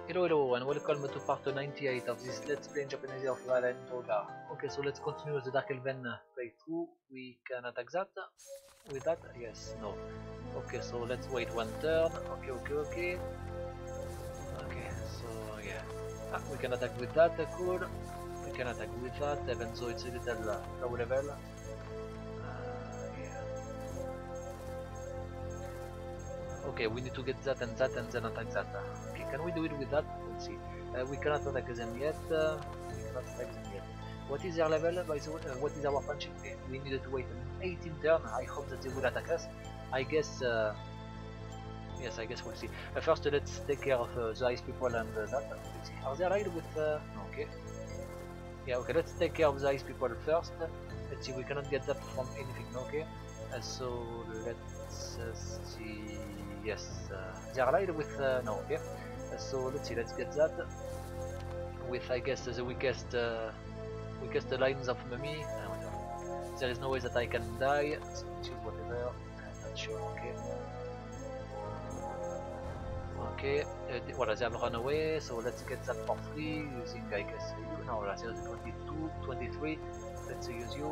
Hello, hello, and welcome to part 98 of this Let's Play in Japanese of Valheim Toga. Okay, so let's continue with the Dark Elven playthrough. We can attack that with that? Yes, no. Okay, so let's wait one turn. Okay. Okay, so yeah. We can attack with that, cool. We can attack with that, even though it's a little low level. Yeah. Okay, we need to get that and then attack that. Okay, can we do it with that? Let's see. We cannot attack them yet. What is their level? By the way, what is our punching? Okay, we needed to wait 18 turn. I hope that they will attack us. I guess. Yes, I guess we'll see. First, let's take care of the ice people and that. Let's see. Are they allied with? No, okay. Yeah, okay. Let's take care of the ice people first. Let's see. We cannot get that from anything. Okay. So let's see. Yes, they are allied with. No, okay. So let's see. Let's get that with, I guess, the weakest lines of mummy. There is no way that I can die. So choose whatever. I'm not sure. Okay. Okay. Voilà, they have run away. So let's get that for free using, I guess, you. No, there's 22, 23. Let's use you.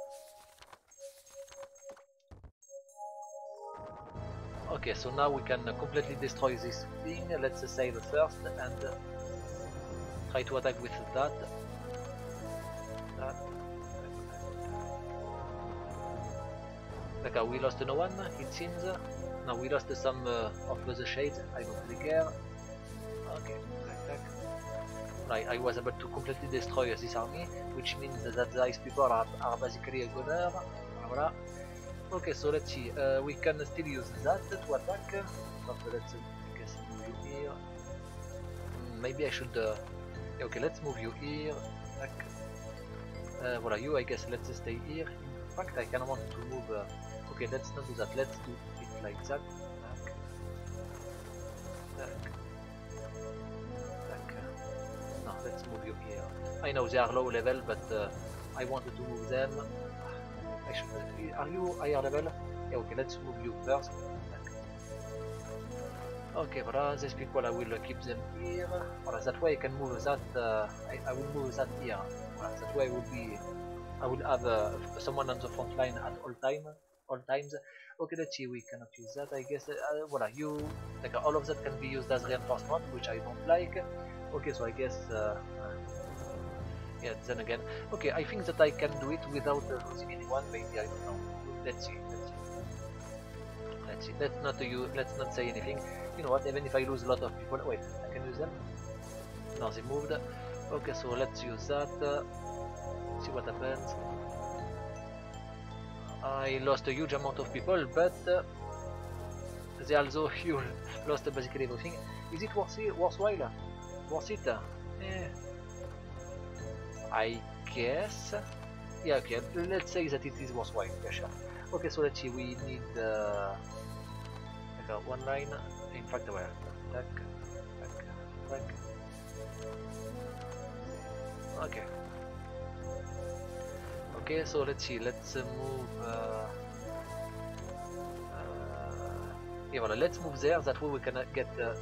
Okay, so now we can completely destroy this thing. Let's save first and try to attack with that. Okay, we lost no one, it seems. No, we lost some of the shades. I don't really care. Okay, attack. Right, I was able to completely destroy this army, which means that the ice people are basically a gunner. Voilà. Okay, so let's see. We can still use that to attack. But let's I guess move you here. Maybe I should. Okay, let's move you here. Attack. Voilà, you. I guess let's stay here. In fact, I kind of want to move. Okay, let's not do that. Let's do it like that. Attack. Attack. Attack. No, let's move you here. I know they are low level, but I wanted to move them. Are you higher level? Yeah, okay, let's move you first. Okay, voilà, these people I will keep them here. Voilà, that way I can move that. I will move that here. Voilà, that way I will have someone on the front line at all times. Okay, let's see. We cannot use that. I guess. Voilà, you like all of that can be used as reinforcement, which I don't like. Okay, so I guess. Yeah, then again. Okay, I think that I can do it without losing anyone. Maybe I don't know. Let's see. Let's not say anything. You know what? Even if I lose a lot of people, wait, I can use them. No, they moved. Okay, so let's use that. See what happens. I lost a huge amount of people, but they also lost basically everything. Is it worthwhile? Worth it? I guess. Yeah, okay, let's say that it is worthwhile. Yeah, sure. Okay, so let's see. We need one line. In fact, where? Attack. Okay. Okay, so let's see. Let's move. Yeah, well, let's move there. That way we can get there.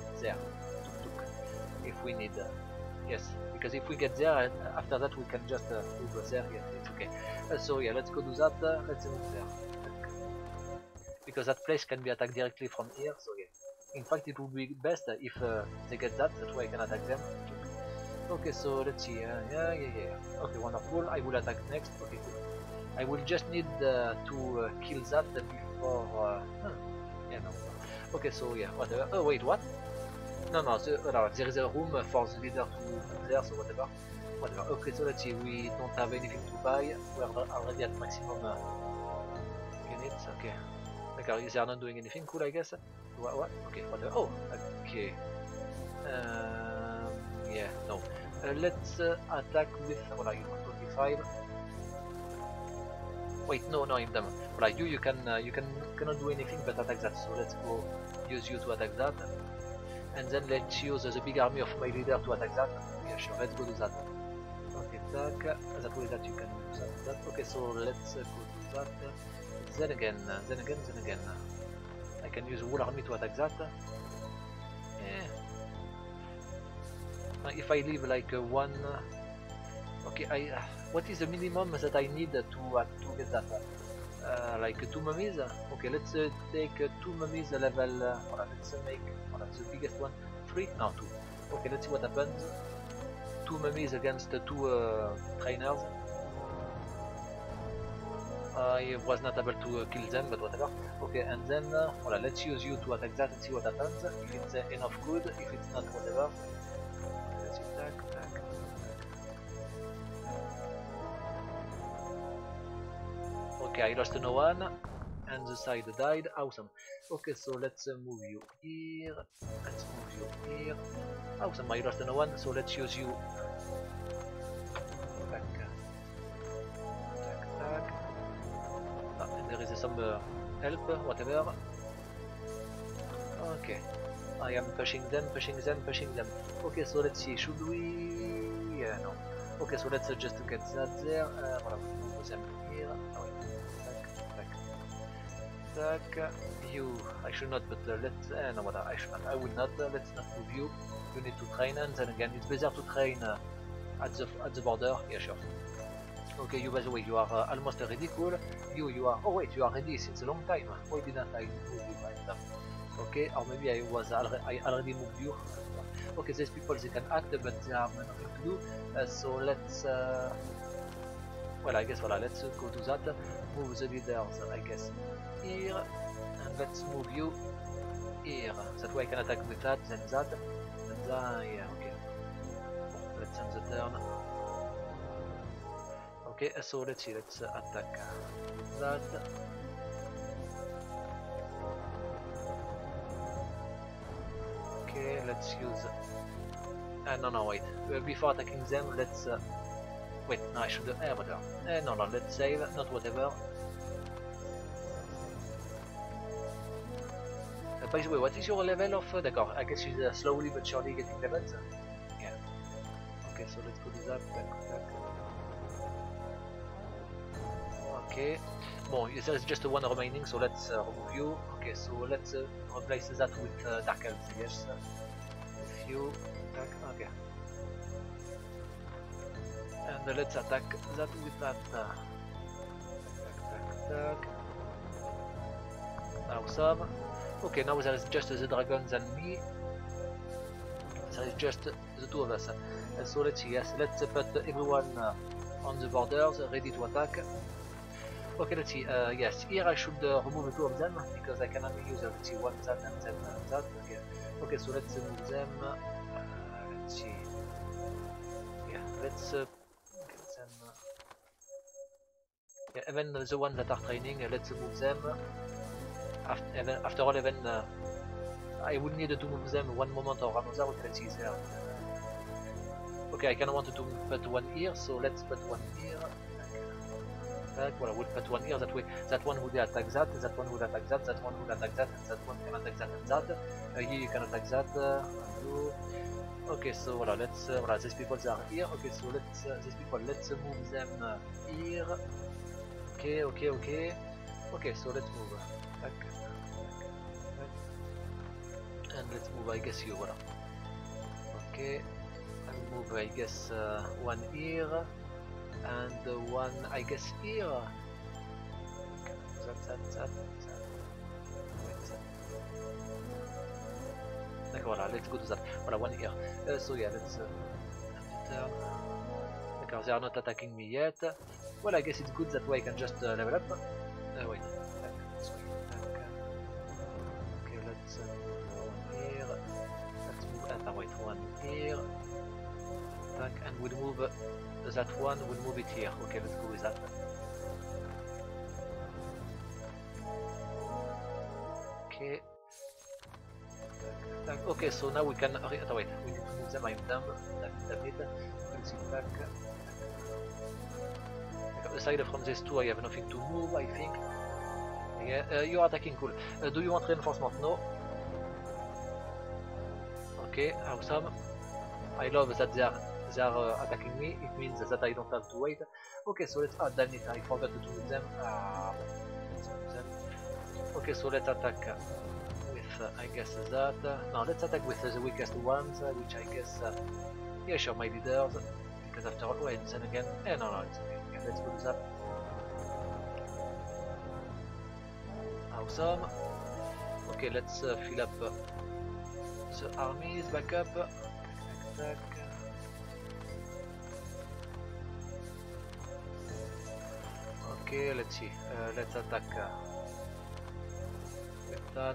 If we need. Yes, because if we get there, after that we can just move there. Yeah, it's okay. So yeah, let's go do that. Let's move there. Because that place can be attacked directly from here. So yeah. In fact, it would be best if they get that. That way I can attack them. Okay, so let's see. Yeah. Okay, wonderful. I will attack next. Okay, good. I will just need to kill that before. Yeah, no. Okay, so yeah, whatever. Oh wait, what? No, there is a room for the leader to move there, so whatever. Okay, so let's see, we don't have anything to buy. We're already at maximum units, okay. Okay, they are not doing anything cool, I guess. What? Okay, whatever. Oh, okay. Yeah, no. Let's attack with, what are you, 25? Wait, no, I'm dumb. Like you cannot do anything but attack that, so let's go use you to attack that. And then let's use the big army of my leader to attack that. Yeah, sure, let's go do that. Okay, attack. That way that you can do that. Okay, so let's go do that. Then again. I can use whole army to attack that. Yeah. if I leave like one, okay, what is the minimum that I need to get that? Like 2 mummies. Okay, let's take 2 mummies level. Let's make the biggest one 3. No, 2. Okay, let's see what happens. 2 mummies against 2 trainers. I was not able to kill them, but whatever. Okay, and then let's use you to attack that and see what happens. If it's enough good, if it's not, whatever. Let's attack. Okay, I lost no one, and the side died. Awesome. Okay, so let's move you here. Let's move you here. Awesome, I lost no one, so let's use you. Attack. And there is some help, whatever. Okay, I am pushing them. Okay, so let's see, should we... Yeah, no. Okay, so let's just get that there. Move them here. Oh, wait. Attack. You, I should not, but let's... no, what I should not. I will not. Let's not move you. You need to train, and then again, it's better to train at the border. Yeah, sure. Okay, you, by the way, you are almost ready. Cool. You are... Oh wait, you are ready since a long time. Why didn't I move you by them? Okay, or maybe I already moved you. Okay, these people, they can act, but they have nothing to do. So let's... well, I guess, let's go to that. Move the leaders, I guess, here. And let's move you here. That way I can attack with that, then that. And then, yeah, okay. Let's end the turn. Okay, so let's see, let's attack that. Okay, let's use... no, wait. Before attacking them, let's... wait, no, I should... whatever. No, let's save, not whatever. By the way, what is your level of... D'accord, I guess she's slowly but surely getting levels. Yeah. Okay, so let's go to that. Okay. Bon, there's just one remaining, so let's remove you. Okay, so let's replace that with Dark Elves, yes. If you attack, okay. And let's attack that with that. Attack. Awesome. Okay, now there is just the dragons and me. There is just the 2 of us. So let's see, yes, let's put everyone on the borders, ready to attack. Okay, let's see, yes, here I should remove 2 of them, because I can only use, let's see, one that and then that. Okay, so let's move them, let's see, yeah, let's get them, yeah, even the ones that are training, let's move them. After all, even I would need to move them one moment or another. Let's see there. Okay, I kind of wanted to put one here, so let's put one here. Well, we'll put one here, that way that one would attack that one would attack that one would attack that, and that one can attack that and that. Here you can attack that. Okay, so let's these people are here. Okay, so let's these people, let's move them here. Okay. Okay, so let's move back. And let's move, I guess, you. Okay, I'll move, I guess, one here. And one, I guess, here. That. D'accord, let's go to that. One here. So yeah, let's turn. Because they are not attacking me yet. Well, I guess it's good that way I can just level up. Wait. Okay, let's move one here. Let's move. Wait, one here. Attack, and we'll move that one. We'll move it here. Okay, let's go with that. Okay. Okay, so now we can. Wait, we need to move them. I'm dumb. Damn it. We'll see back. Aside from these 2, I have nothing to move, I think. Yeah, you are attacking, cool. Do you want reinforcement? No. Okay, awesome. I love that they are attacking me. It means that I don't have to wait. Okay, so let's... damn it, I forgot to move them. Let's move them. Okay, so let's attack with I guess that. No, let's attack with the weakest ones, which I guess, yeah, sure, my leaders, because after all, wait, then again, no, it's okay. Yeah, let's do that. Awesome. Okay, let's fill up the armies back up. Attack. Okay, let's see. Let's attack with that.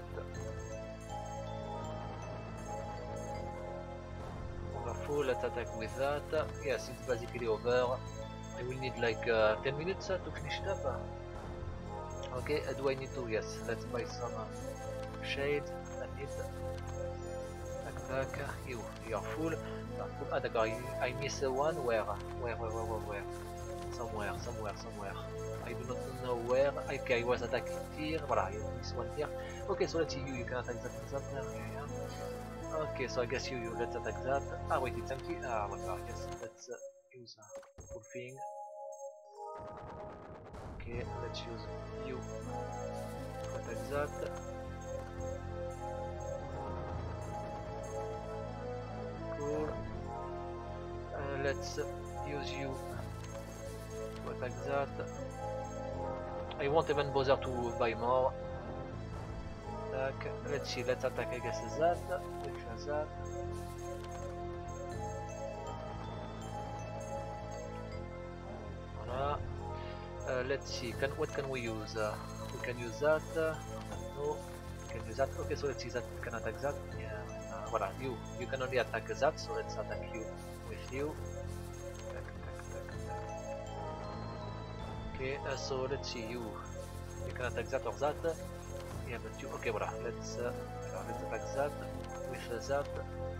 Wonderful. Let's attack with that. Yes, it's basically over. I will need like 10 minutes to finish it up. Okay, do I need to? Yes, let's buy some shades. I need. Attack. You're full. Ah, d'accord. I miss one. Where? Somewhere. I do not know where. Okay, I was attacking here. Voilà, I miss one here. Okay, so let's see you can attack that. Okay, so I guess you let's attack that. Ah, wait, it's empty. Ah, whatever. Yes, let's use the full thing. Okay, let's use you to attack that. Cool. Let's use you to attack that. I won't even bother to buy more. Attack. Let's see, let's attack I guess that. With that. Voilà. Let's see, what can we use? We can use that. No, we can use that. Okay, so let's see that we can attack that. Yeah. Voilà, you can only attack that, so let's attack you with you. Okay, so let's see you can attack that or that. Yeah, but you. Okay, voilà. Let's attack that with that.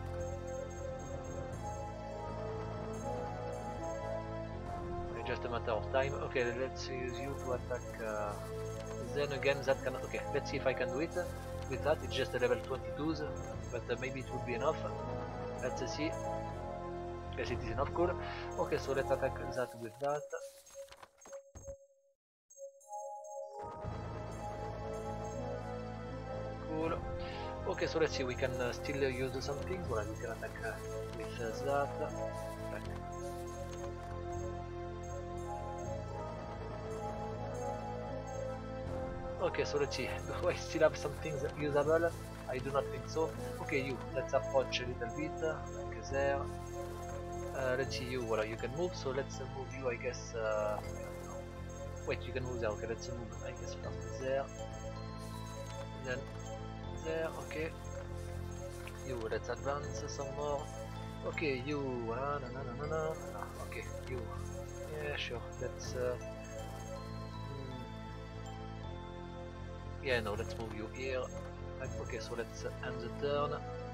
Just a matter of time. Okay, let's use you to attack. Then again, that can. Okay, let's see if I can do it. With that, it's just a level 22s, but maybe it would be enough. Let's see. Yes, it is enough. Cool. Okay, so let's attack that with that. Cool. Okay, so let's see. We can still use some things. Well, we can attack with that. Attack. Okay, so let's see. Do I still have some things usable? I do not think so. Okay, let's approach a little bit, like there. Let's see you, well, you can move, so let's move you, I guess. Wait, you can move there. Okay, let's move, I guess, first there. Then there, okay. Let's advance some more. Okay, okay, yeah, sure, let's. Yeah, no, let's move you here. Okay, so let's end the turn.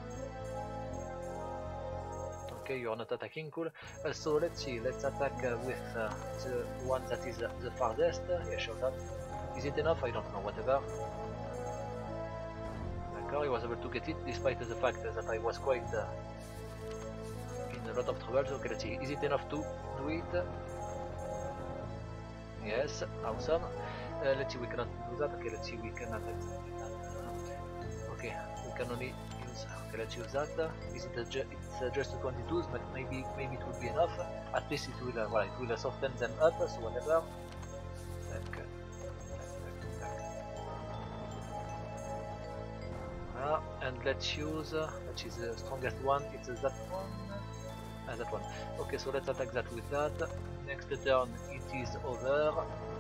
Okay, you are not attacking, cool. So let's see, let's attack with the one that is the farthest. Yeah, sure that. Is it enough? I don't know, whatever. I was able to get it despite the fact that I was quite in a lot of trouble. So, okay, let's see, is it enough to do it? Yes, awesome. Let's see, we cannot do that. Okay, let's see, we can attack that. Okay, we can only use. Okay, let's use that. Is it it's just 22s, but maybe it would be enough. At least it will, well, it will soften them up. So whatever. And let's use which is the strongest one. It's that one. That one. Okay, so let's attack that with that. Next turn, it is over.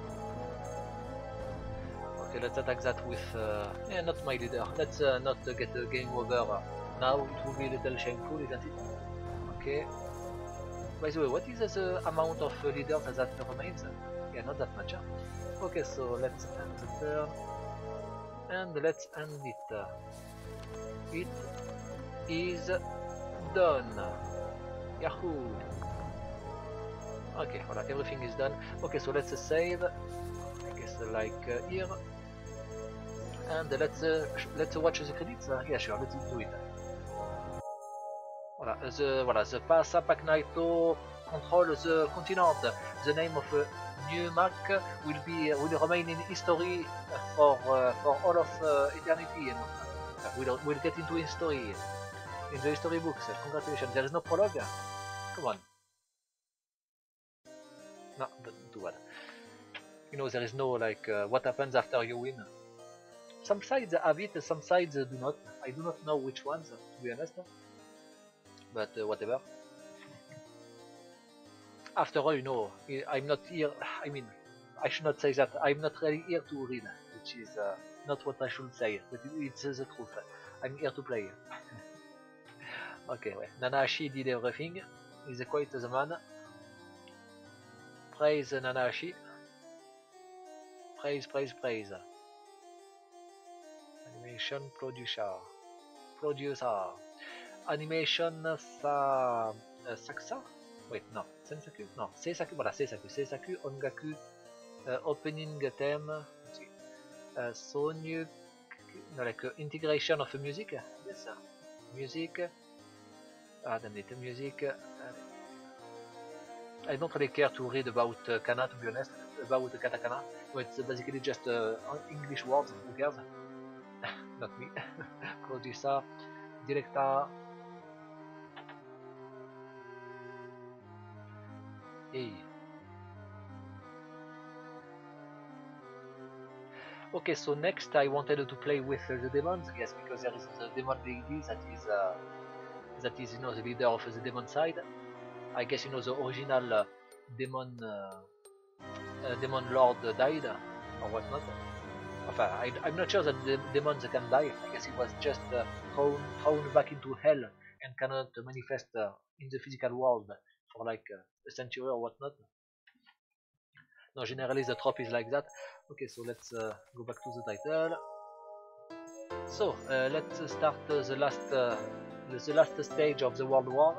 Okay, let's attack that with. Yeah, not my leader. Let's not get the game over now. It will be a little shameful, isn't it? Okay. By the way, what is the amount of leaders that remains? Yeah, not that much. Huh? Okay, so let's end the turn. And let's end it. It is done. Yahoo! Okay, voilà, everything is done. Okay, so let's save. I guess like here. And let's watch the credits. Yeah, sure, let's do it. Voilà, the pass Apacnaito control the continent. The name of Newmark will remain in history for all of eternity. You know? We'll get into history. In the history books. Congratulations. There is no prologue. Come on. No, don't do that. You know, there is no like what happens after you win. Some sides have it, some sides do not. I do not know which ones, to be honest. But whatever. After all, you know, I'm not here. I mean, I should not say that. I'm not really here to read, which is not what I should say, but it's the truth. I'm here to play. Okay, well, Nanahashi did everything. He's quite the man. Praise Nanahashi. Praise, praise, praise. Animation producer. Animation Saksa? Wait, no. Sensaku? No, Seisaku. Voilà, Seisaku. Seisaku, Ongaku, opening theme. Sonyu. No, like integration of music. Yes, music. Damn it, music. I don't really care to read about kana, to be honest, about katakana. It's basically just English words, who cares? Not me. Producer, director. Hey. Okay, so next I wanted to play with the demons, yes, because there is the demon lady that is, you know, the leader of the demon side. I guess, you know, the original demon lord died or whatnot. Enfin, I'm not sure that the demons can die. I guess he was just thrown back into hell and cannot manifest in the physical world for like a century or whatnot. No, generally the trope is like that. Okay, so let's go back to the title. So let's start the last stage of the World War.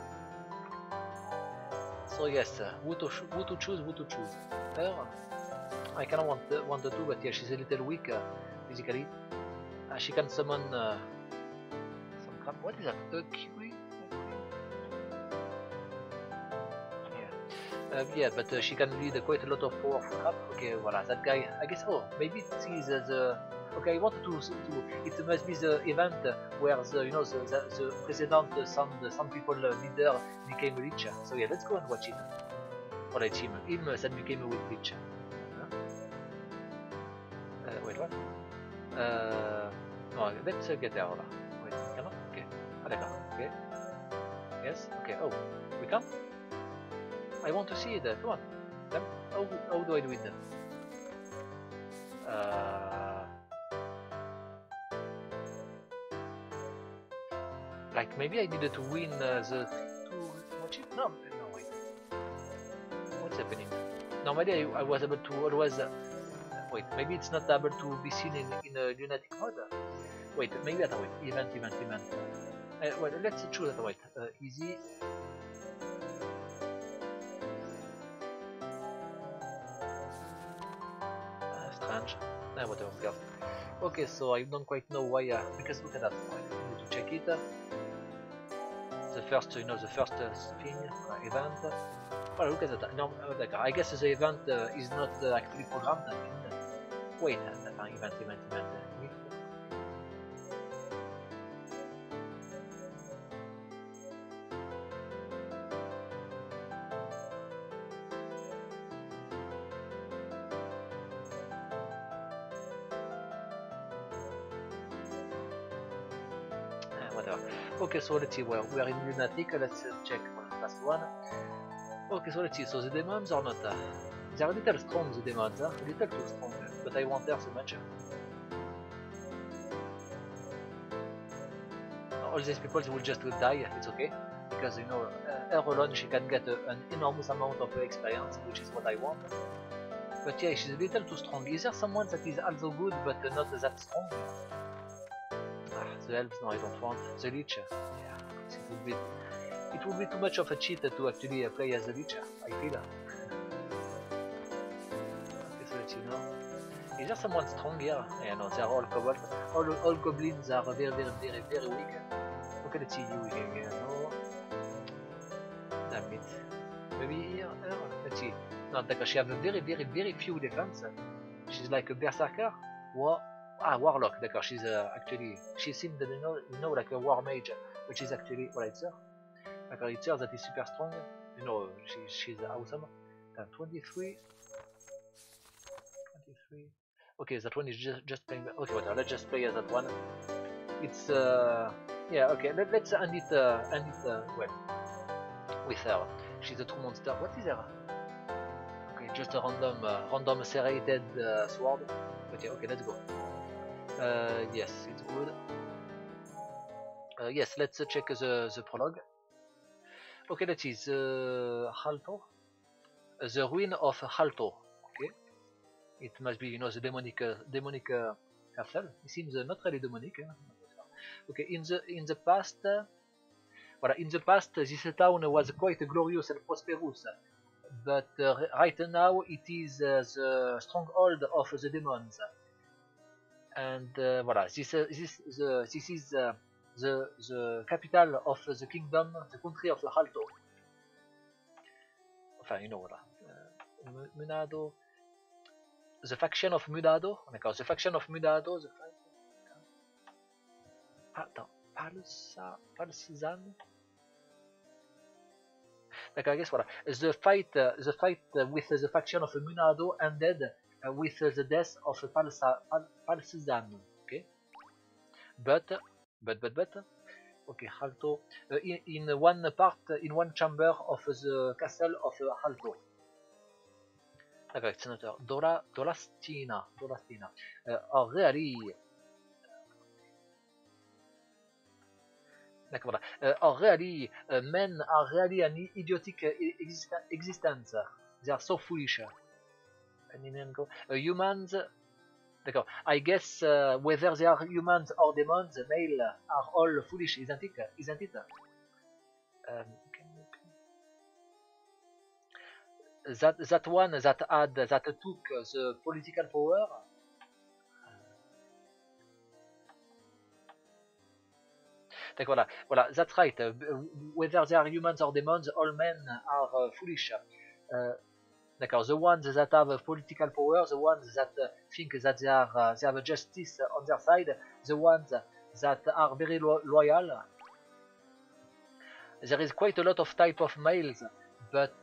So yes, who to choose? Her? I kind of want to do, but yeah, she's a little weak physically. She can summon some crap. What is that? Kiwi? Yeah, but she can lead quite a lot of powerful crap. Okay, voila, that guy. I guess. Oh, maybe it is the. Okay, I wanted to. It must be the event where the president, some people leader became rich. So yeah, let's go and watch it. Or it's him that became a weak bitch. Wait, what? No, let's get there. Wait, cannot? Okay. Ah, d'accord. Okay. Yes. Okay. Oh, we can. I want to see it. Come on. Then how do I do it? Like maybe I needed to win the to watch it. No, wait. What's happening? Normally I was able to always. Wait, maybe it's not able to be seen in a lunatic mode. Wait, maybe that wait. Event. Well, let's choose that wait. Easy. Strange. Whatever. Yeah. Okay, so I don't quite know why. Because look at that. I need to check it. The first thing, event. Oh, look at that. No, I guess the event is not actually programmed. Wait, event. Whatever. Okay, so let's see where we are in lunatic. Let's check for the last one. Okay, so let's see. So the demons are not. They are a little strong, the demons, a little too strong. But I want her so much. All these people will just die. It's okay, because you know, her alone she can get an enormous amount of experience, which is what I want. But yeah, she's a little too strong. Is there someone that is also good but not that strong? The elves, no, I don't want. The Lich, yeah, it would be too much of a cheat to actually play as the Lich, I feel. Okay, so let's see now. Is there someone strong here? Yeah, no, they're all kobolds. All goblins are very weak. Okay, let's see you here. No. Damn it. Maybe here? Let's see. No, because she has a very few defense. She's like a berserker. What? Ah, warlock, d'accord. She's actually, she seemed, like a war mage, but she's actually, voilà, it's her. D'accord, it's her that is super strong. She's awesome. 23. 23. Okay, that one is just playing. Okay, whatever. Let's just play that one. It's yeah. Okay, let's end it well with her. She's a true monster. What is her? Okay, just a random serrated sword. Okay, let's go. Yes, it's good. Yes, let's check the prologue. Okay, that is Halto, the ruin of Halto. Okay, it must be the demonic castle. It seems not really demonic. Okay, in the past, in the past, this town was quite glorious and prosperous, but right now it is the stronghold of the demons. And this is the capital of the kingdom, the country of the Halto. Enfin, Munado, the faction of Munado, d'accord, the faction of Munado, attends, Palsizan, d'accord, I guess the fight with the faction of Munado ended with the death of Palsizan, okay, but, okay, Halto, in one part, in one chamber of the castle of Halto. D'accord, it's not Dolastina. Are really, d'accord, men are really an idiotic existence. They are so foolish. Humans, d'accord. I guess whether they are humans or demons, male are all foolish, isn't it? That one that took the political power. D'accord, voilà, that's right. Whether they are humans or demons, all men are foolish. D'accord, the ones that have political power, the ones that think that they have justice on their side, the ones that are very loyal. There is quite a lot of type of males, but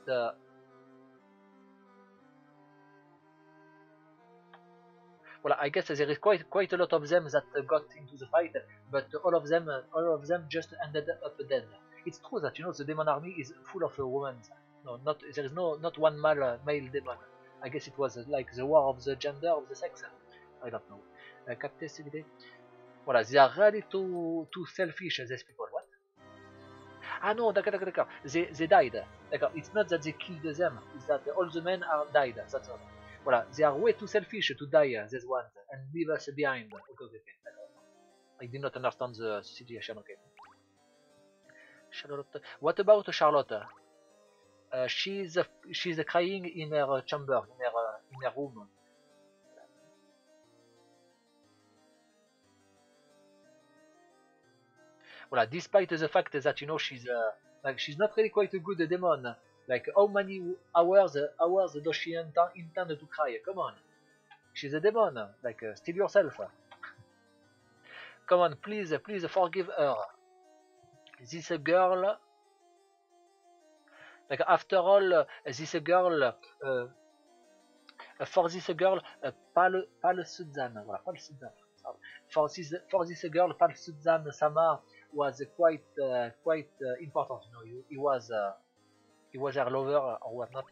well, I guess there is quite a lot of them that got into the fight, but all of them just ended up dead. It's true that the demon army is full of women. No, there is not one male demon. I guess it was like the war of the gender, of the sex. I don't know. Voilà, they are really too selfish, these people. What? Ah no, d'accord. They died. D'accord. It's not that they killed them. It's that all the men are died. That's all. Voilà, they are way too selfish to die, these ones, and leave us behind. Okay. I did not understand the situation. Okay. Charlotte. What about Charlotte? She's crying in her chamber, in her room. Voilà, despite the fact that she's not really quite a good demon. Like, how many hours does she intend to cry? Come on, she's a demon. Like, still yourself. Come on, please forgive her. This girl. Like, after all, this girl. For this girl, Palsuzan. Voilà, Palsuzan. For this girl, Palsuzan Sama was quite important. He was her lover or whatnot.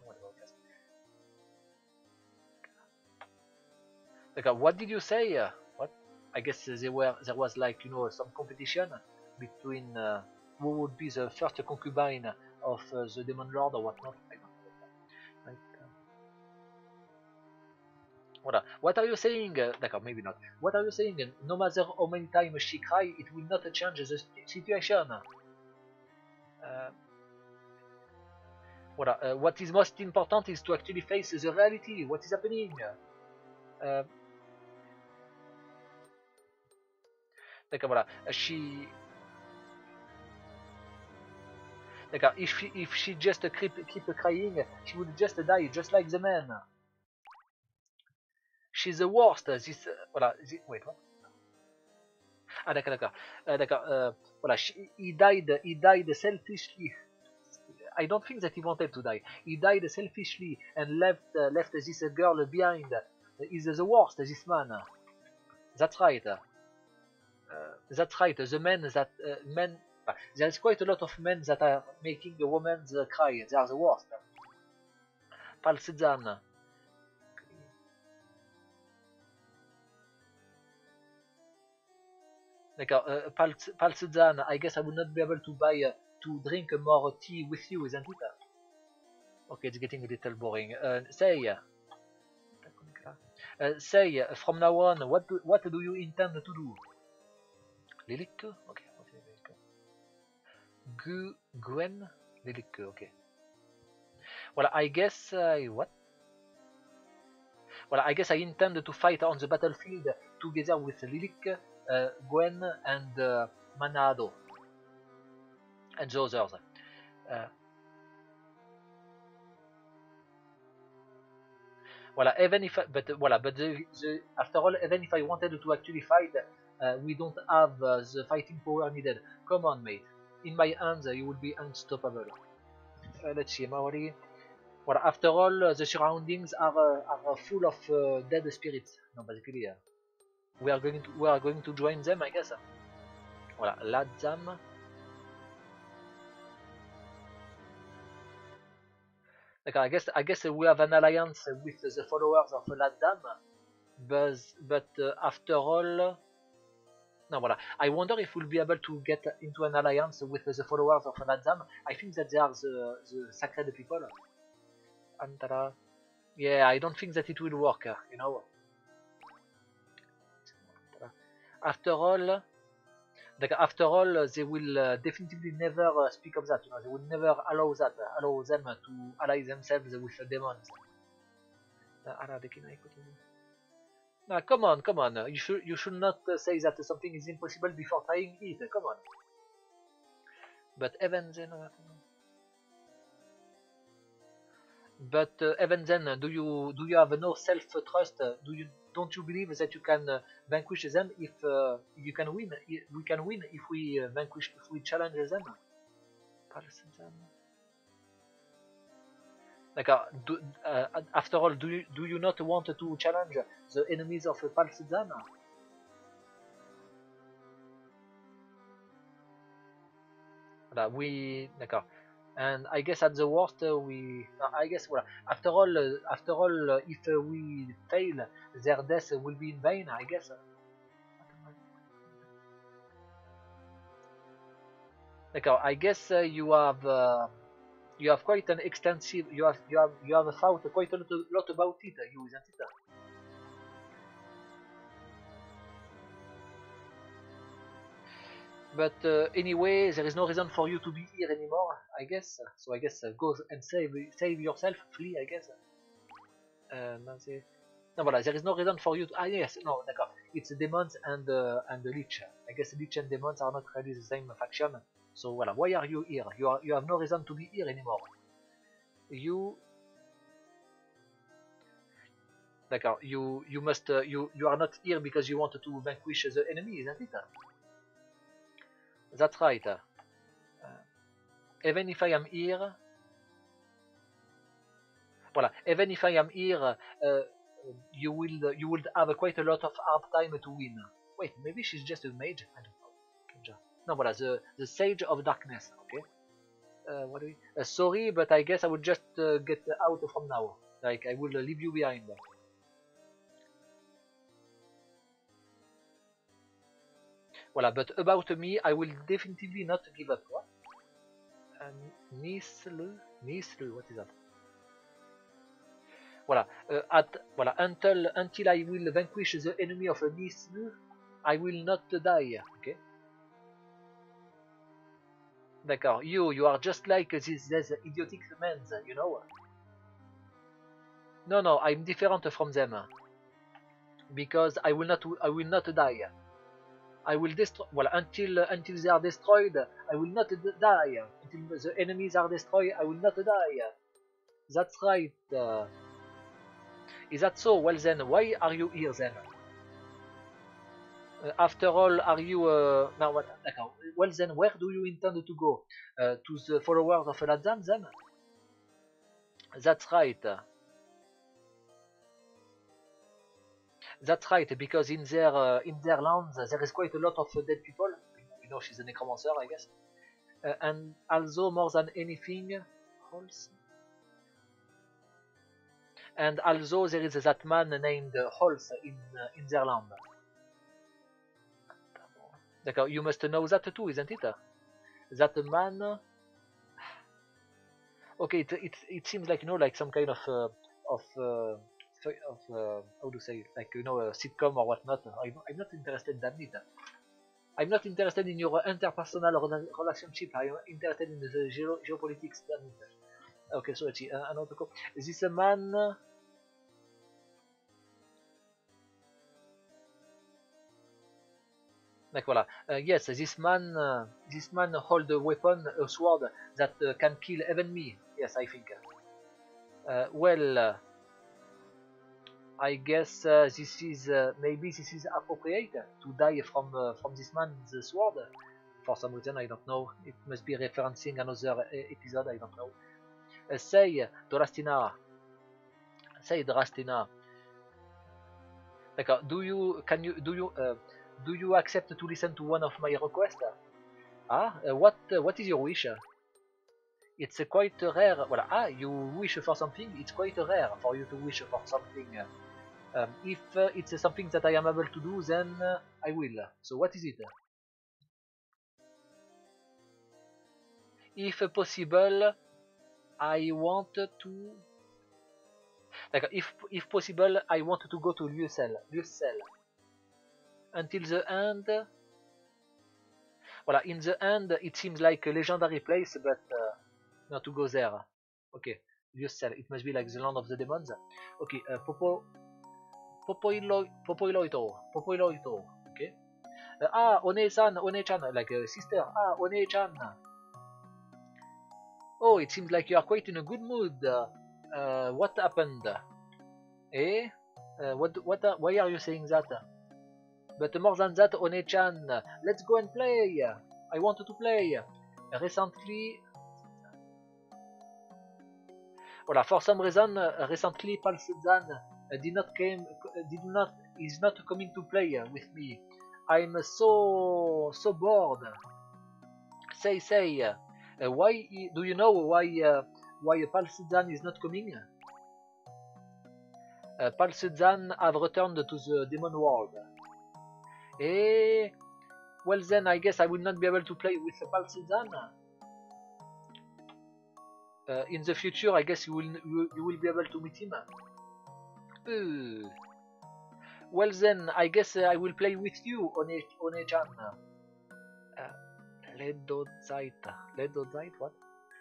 Like, what did you say? What? I guess there was like some competition between who would be the first concubine of the demon lord or whatnot. I don't know. Like, voilà. What are you saying? D'accord, maybe not. What are you saying? No matter how many times she cry, it will not change the situation. Voilà. What is most important is to actually face the reality. What is happening? D'accord, voilà. D'accord. If she just keep crying, she would just die, just like the man. she's the worst. Voilà. Wait, what? Ah, d'accord, d'accord. Voilà, he died selfishly. I don't think that he wanted to die. He died selfishly and left this girl behind. He's the worst, this man. That's right. That's right. The men that there's quite a lot of men that are making the women cry. They are the worst. Palsizan. D'accord. Palsizan, I guess I will not be able to buy to drink more tea with you, isn't it? Okay, it's getting a little boring. Say, from now on, what do you intend to do? Lilique? Okay, what is Lilique? Gwen? Lilique, okay. Well, I guess what? Well, I guess I intend to fight on the battlefield together with Lilique, Gwen, and Manado, and the others. Voilà, even if, but voilà, but after all, even if I wanted to actually fight, we don't have the fighting power needed. Come on, mate. In my hands, you will be unstoppable. Let's see, Maori. Well, after all, the surroundings are full of dead spirits. No, basically, we are going to join them, I guess. Voilà, Ladzam. Okay, I guess we have an alliance with the followers of Ladzam, but after all, no, voilà. I wonder if we'll be able to get into an alliance with the followers of Ladzam. I think that they are the sacred people. Antara. Yeah, I don't think that it will work, you know. After all, they will definitively never speak of that. You know, they will never allow them to ally themselves with the demons. Come on. You should not say that something is impossible before trying it. Come on. But even then, do you have no self-trust? Don't you believe that you can vanquish them if you can win? We can win if we challenge them. D'accord. After all, do you not want to challenge the enemies of Palsizan? D'accord. And I guess at the worst, I guess, well, after all, if we fail, their death will be in vain, I guess. D'accord. I guess you have quite an extensive, you have thought quite a lot about it, you, isn't it? But anyway, there is no reason for you to be here anymore, I guess. So I guess go and save yourself, flee, I guess. No, voilà, there is no reason for you to... Ah, yes, no, d'accord. It's demons and the lich. I guess lich and demons are not really the same faction. So voilà, why are you here? You have no reason to be here anymore. D'accord. You are not here because you want to vanquish the enemy, isn't it? That's right. Even if I am here, voilà. Even if I am here, you will have quite a lot of hard time to win. Wait, maybe she's just a mage. I don't know. No, voilà, the Sage of Darkness. Okay. What do we? Sorry, but I guess I will just get out from now. Like I will leave you behind. Voilà, but about me, I will definitely not give up. What? Nislu, what is that? Voilà, voilà, until I will vanquish the enemy of Nislu, I will not die. Okay. D'accord. You are just like these idiotic men, you know. No, I'm different from them because I will not die. I will destroy. Well, until they are destroyed, I will not die. Until the enemies are destroyed, I will not die. That's right. Is that so? Well then, why are you here then? After all, are you now what? Well then, where do you intend to go? To the followers of Ladzan then? That's right. That's right, because in their lands there is quite a lot of dead people. You know, she's a necromancer, I guess. And also more than anything else. And also there is that man named Holz in their land. You must know that too, isn't it? That man. Okay, it seems like, you know, like some kind of how to say, like, you know, a sitcom or whatnot. I'm not interested in that. I'm not interested in your interpersonal relationship. I'm interested in the geopolitics. Okay, so another call. This man. Like voilà. Yes, this man hold a weapon, a sword that can kill even me. Yes, I think. Well, I guess this is maybe this is appropriate to die from this man's sword. For some reason, I don't know. It must be referencing another episode. I don't know. Say, Drastina. Say, Drastina. Like, do you accept to listen to one of my requests? What is your wish? It's quite rare. Well, you wish for something. It's quite rare for you to wish for something. If it's something that I am able to do, then I will. So what is it? If possible, I want to. Like, if possible, I want to go to Lyussel. Until the end. Well, in the end, it seems like a legendary place, but not to go there. Okay, Lyussel. It must be like the land of the demons. Okay, Popoiloito. Okay. One-chan, like sister. One-chan. Oh, it seems like you are quite in a good mood. What happened? Eh? Why are you saying that? But more than that, One-chan, let's go and play. I want to play. Recently, voilà, for some reason, recently Palsezan is not coming to play with me. I'm so bored. Say, why do you know why Palsezan is not coming? Palsezan have returned to the demon world. Well then, I guess I will not be able to play with Palsezan. In the future, I guess you will be able to meet him. Well then, I guess I will play with you, One-chan. Ledozite, what?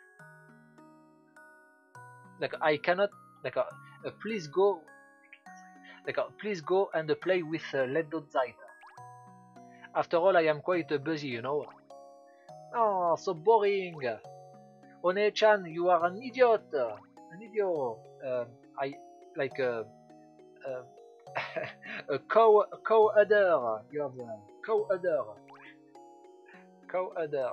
Like, I cannot. Like, please go. Like, please go and play with Ledozite. After all, I am quite busy, you know. Oh, so boring. One-chan, you are an idiot. An idiot. I like a co-udder. You have a co-udder. Co-udder.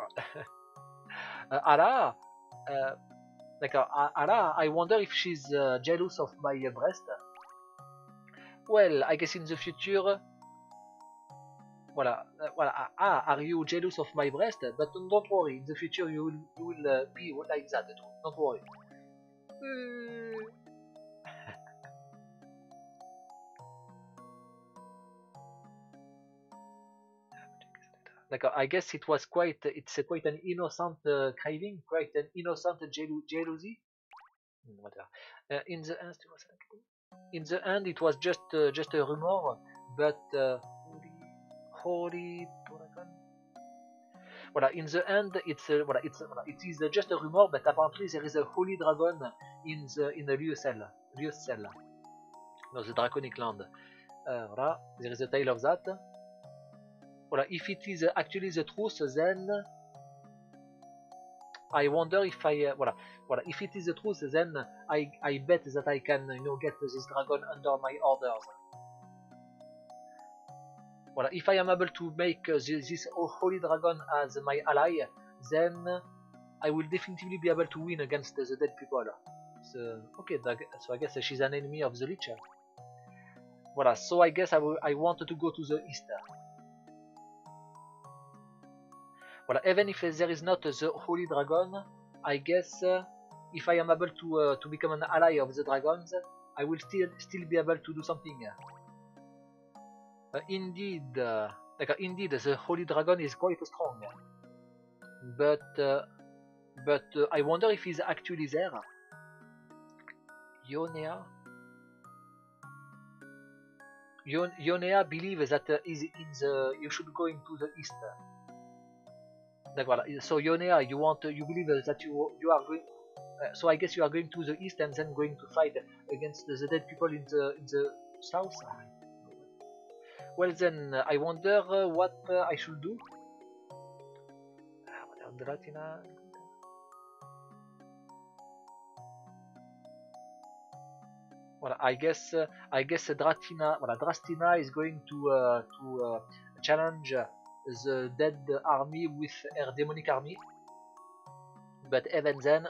Ala. Like Ala, I wonder if she's jealous of my breast. Well, I guess in the future. Voilà. Are you jealous of my breast? But don't worry, in the future you will be like that too. Don't worry. Like, I guess it's quite an innocent craving, quite an innocent jealousy. Whatever. In the end, it was just a rumor, but holy dragon. Voilà, in the end, it is just a rumor, but apparently there is a holy dragon in the Lyussel. No, the draconic land. Voilà, there is a tale of that. Voilà, if it is actually the truth, then I wonder if if it is the truth, then I bet that I can, get this dragon under my orders. If I am able to make this holy dragon as my ally, then I will definitively be able to win against the dead people. So, okay, so I guess she's an enemy of the Lich. So I guess I wanted to go to the east. Even if there is not the holy dragon, I guess if I am able to become an ally of the dragons, I will still be able to do something. Indeed, the holy dragon is quite strong, but I wonder if he's actually there. Yonea believes that you should go into the east. So Yonea, you believe that you are going. So I guess you are going to the east and then going to fight against the dead people in the south. Well then, I wonder what I should do. I guess Drastina is going to challenge the dead army with her demonic army. But even then,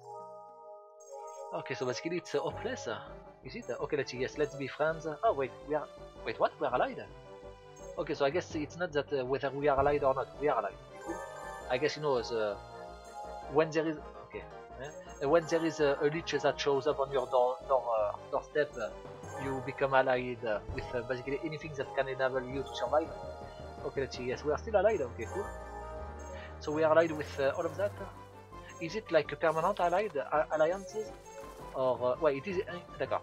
okay, so basically it's hopeless. Is it? Okay, let's be friends. Oh wait, what? We are allied? Okay, so I guess it's not that whether we are allied or not. We are allied. I guess when there is when there is a lich that shows up on your doorstep, you become allied with basically anything that can enable you to survive. Okay, let's see. Yes, we are still allied. Okay, cool. So we are allied with all of that. Is it like a permanent alliances? Or wait, it is. D'accord.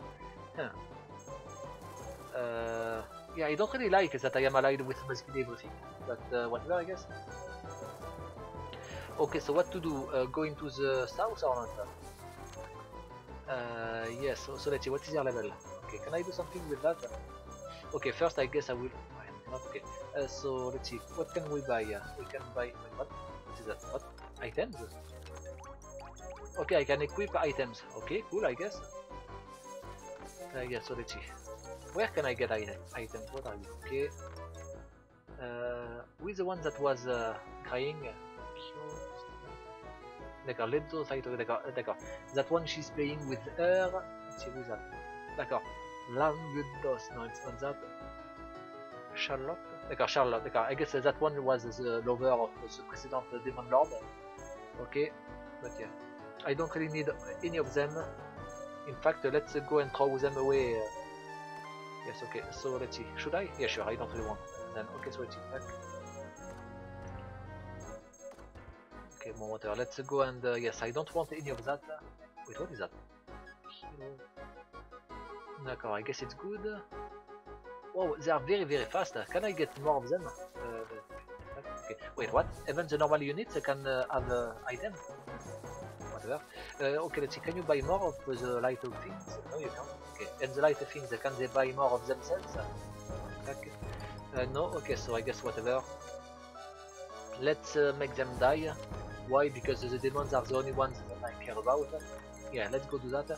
Yeah, I don't really like that I am allied with basically everything, but whatever, I guess. Okay, so what to do? Go into the south or not? Yes, so let's see, what is your level? Okay, can I do something with that? Okay, first I guess I will... Okay, so let's see, what can we buy? We can buy... Wait, what is that? What? Items? Okay, I can equip items. Okay, cool, I guess. Yeah, so let's see. Where can I get items? What are you? Okay. Who is the one that was crying? D'accord, let those items. D'accord. That one she's playing with her. Let's see who's that. D'accord. Languedos. No, it's not that. Charlotte. D'accord, Charlotte. D'accord. I guess that one was the lover of the President Demon Lord. Okay. But yeah. I don't really need any of them. In fact, let's go and throw them away. Yes, okay. So let's see. Should I? Yeah, sure. I don't really want them. Okay, so let's see. Back. Okay, more water. Let's go and yes, I don't want any of that. Wait, what is that? D'accord, I guess it's good. Wow, they are very fast. Can I get more of them? Okay, wait, what? Even the normal units can have items? Whatever. Okay, let's see. Can you buy more of the light of things? No, you can't. Okay, and the light of things, can they buy more of themselves? Okay. No, okay, so I guess whatever. Let's make them die. Why? Because the demons are the only ones that I care about. Yeah, let's go do that.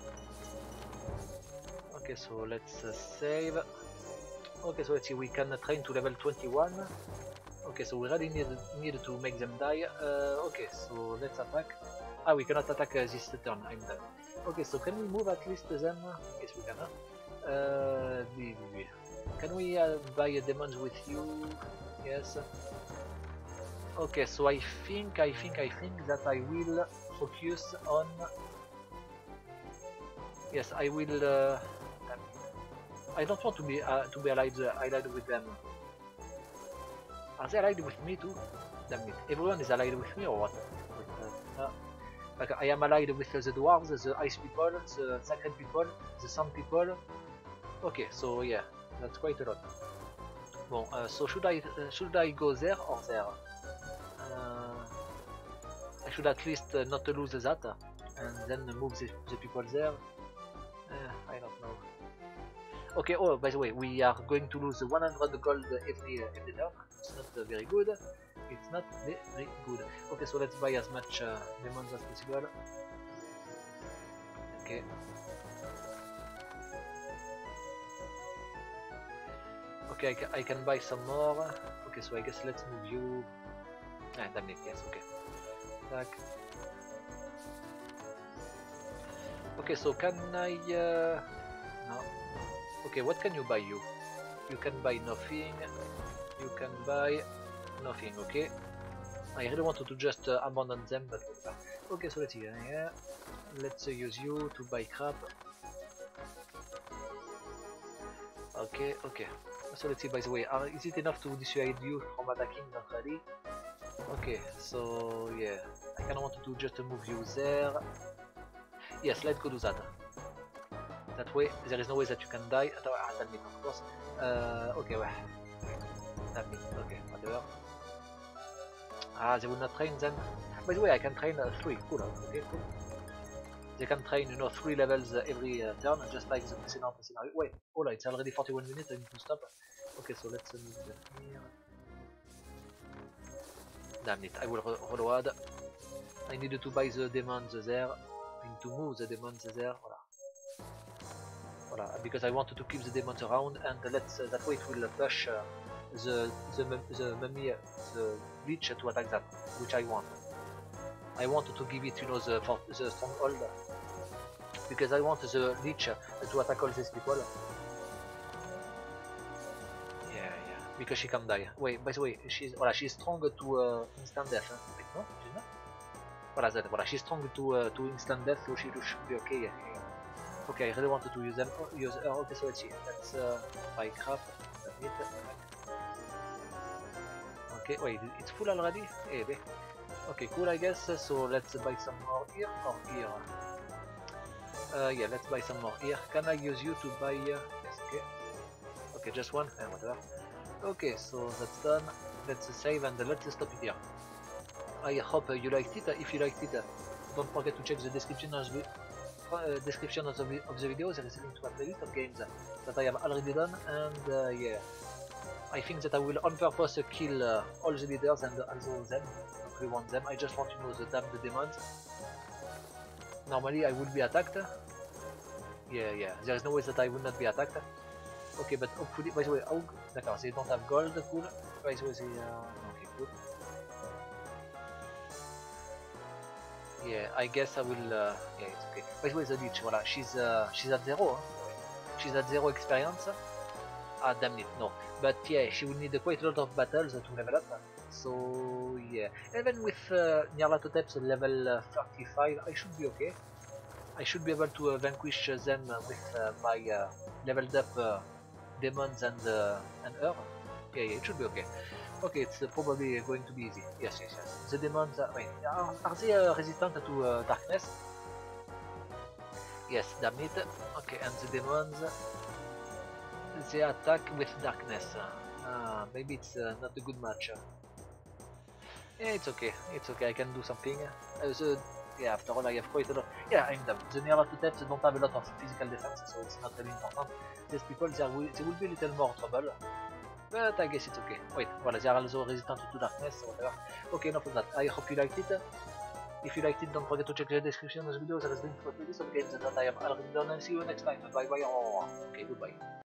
Okay, so let's save. Okay, so let's see, we can train to level 21. Okay, so we really need to make them die. Okay, so let's attack. Ah, we cannot attack this turn, I'm done. Okay, so can we move at least them? Yes, we can. Can we buy demons with you? Yes. Okay, so I think that I will focus on... Yes, I will... I don't want to be allied with them. Are they allied with me too? Damn it. Everyone is allied with me or what? Like I am allied with the dwarves, the ice people, the sacred people, the sun people. Okay, so yeah, that's quite a lot. Bon, so should I go there or there? I should at least not lose that and then move the people there. I don't know. Okay, oh, by the way, we are going to lose 100 gold every turn. It's not very good. it's not very good. Okay, so let's buy as much demons as possible. Okay. Okay, I can buy some more. Okay, so I guess let's move you. Ah, damn it, yes, okay. Tac. Okay, so can I... no. Okay, what can you buy you? You can buy nothing. You can buy nothing, okay? I really wanted to just abandon them, but whatever. Okay, so let's see. Yeah. Let's use you to buy crap. Okay, okay. So let's see, by the way, is it enough to dissuade you from attacking? Not really. Okay, so yeah. I kinda wanted to just move you there. Yes, let's go do that. That way, there is no way that you can die. Damn it, of course. Okay, well. Damn it, okay, whatever. Ah, they will not train then. By the way, I can train 3. Cool, okay, cool. They can train, you know, 3 levels every turn, just like the precedent scenario. Wait, hold on, it's already 41 minutes, I need to stop. Okay, so let's move them here. Damn it, I will reload. I needed to buy the demons there. I need to move the demons there. Voila. Voila, because I wanted to keep the demons around, and let's that way it will push the mummy, the leech to attack that, which I want. I wanted to give it, you know, the stronghold, because I want the leech to attack all these people. Yeah, because she can die. Wait, by the way, she's strong to instant death. Wait, no, she's not. Voilà, she's strong to instant death, so she should be okay. Yeah. Okay, I really wanted to use them. Okay, so let's see. Let's buy crap. Okay, wait, it's full already? Hey, okay, cool, I guess. So let's buy some more here or here. Yeah, let's buy some more here. Can I use you to buy? Yes, okay. Okay, just one. Whatever. Okay, so that's done. Let's save and let's stop it here. I hope you liked it. If you liked it, don't forget to check the description of the video. There is a link to a playlist of games that I have already done, and yeah, I think that I will on purpose kill all the leaders and also them. I don't want them. I just want to know the demons. Normally I would be attacked. Yeah. There is no way that I would not be attacked. Okay, but hopefully, by the way, oh, d'accord, they don't have gold, cool. By the way, they okay, cool. Yeah, I guess I will. Yeah, it's okay. By the way, the leech, voilà, she's at 0. Huh? She's at 0 experience. Ah, damn it, no. But yeah, she will need quite a lot of battles to level up. So yeah, even with Nyarlathotep's level 35, I should be okay. I should be able to vanquish them with my leveled up demons and her. Yeah, it should be okay. Okay, it's probably going to be easy. Yes. The demons are they resistant to darkness? Yes, damn it. Okay, and the demons, they attack with darkness. Maybe it's not a good match. Yeah, it's okay. I can do something. Yeah, after all, I have quite a lot. Yeah, I'm done. The Nyarlathoteps don't have a lot of physical defense, so it's not really important. These people, they will be a little more trouble. But I guess it's okay. Wait, voilà, they are also resistant to darkness, or whatever. Okay, enough of that. I hope you liked it. If you liked it, don't forget to check the description of this video. There is a link for a playlist of games that I have already done, and see you next time. Bye bye. Okay, goodbye.